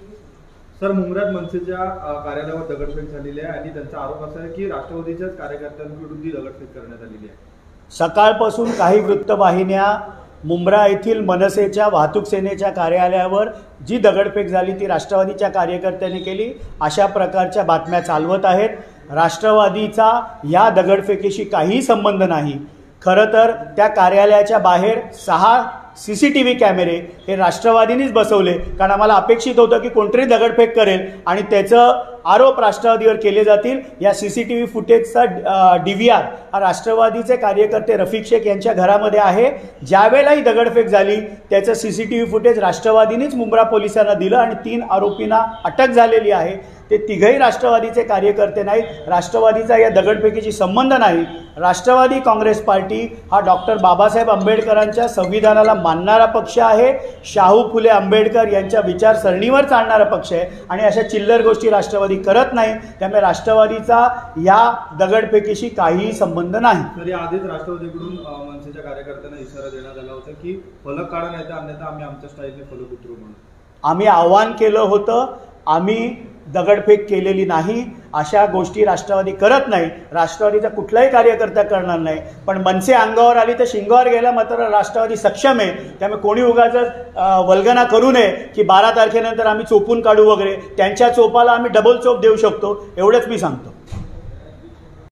Sir, मुंब्र्यात मनसेच्या कार्यालयावर दगडफेक झालेली आहे आणि त्यांचा आरोप असा आहे की राष्ट्रवादीच्याच कार्यकर्त्यांविरुद्ध दगडफेक करण्यात आलेली आहे। सकाळपासून काही वृत्तवाहिन्या मुंब्रा येथील मनसेच्या वाहतूक सेनेच्या कार्यालयावर जी दगडफेक झाली ती राष्ट्रवादीच्या कार्यकर्त्यांनी केली अशा प्रकारच्या बातम्या चालवत आहेत। राष्ट्रवादीचा या दगडफेकीशी काहीही संबंध नाही। खरं तर त्या कार्यालयाच्या बाहेर 6 CCTV कॅमेरे हे राष्ट्रवादीनेच बसवले, कारण आम्हाला अपेक्षित होतं की कोणतरी दगडफेक करेल आणि त्याचं आरोप राष्ट्रवादीवर केले जातील। या CCTV फुटेजचा DVR हा राष्ट्रवादीचे कार्यकर्ते रफिक शेख यांच्या घरामध्ये आहे। ज्यावेळेलाही दगडफेक झाली त्याचं CCTV फुटेज राष्ट्रवादीनेच मुंब्रा पोलिसांना दिलं आणि 3 आरोपींना अटक झालेली आहे। ते तिघही राष्ट्रवादीचे कार्यकर्ते नाहीत। राष्ट्रवादीचा या दगडफेकीशी संबंध नाही। राष्ट्रवादी काँग्रेस पार्टी हा डॉक्टर बाबासाहेब आंबेडकरांच्या संविधानाला मानणारा पक्ष आहे। शाहू फुले आंबेडकर यांच्या विचारसरणीवर चालणारा पक्ष आहे आणि अशा चिल्लर गोष्टी राष्ट्रवादी करत नाही। त्यामुळे राष्ट्रवादीचा या दगडफेकीशी काहीही संबंध नाही। तर या आधीच राष्ट्रवादीकडून मनसेच्या कार्यकर्त्यांना इशारा देण्यात आला होता की फलक काढा नाही तर अन्यथा आम्ही आमच्या स्टाईलने फलक उतरवू म्हणून। आम्ही आव्हान केलं होतं, आम्ही दगडफेक केलेली नाही। अशा गोष्टी राष्ट्रवादी करत नाही, राष्ट्रवादीचा कुठलाही कार्यकर्ता करणार नाही। पण मनसे अंगावर आली तर शिंगावर गेला मात्र राष्ट्रवादी सक्षम आहे। त्यामुळे कोणी उगाच वल्गना करू नये की 12 तारखेनंतर आम्ही चोपून काढू वगैरे। त्यांच्या चोपाला आम्ही डबल चोप देऊ शकतो एवढंच मी सांगतो।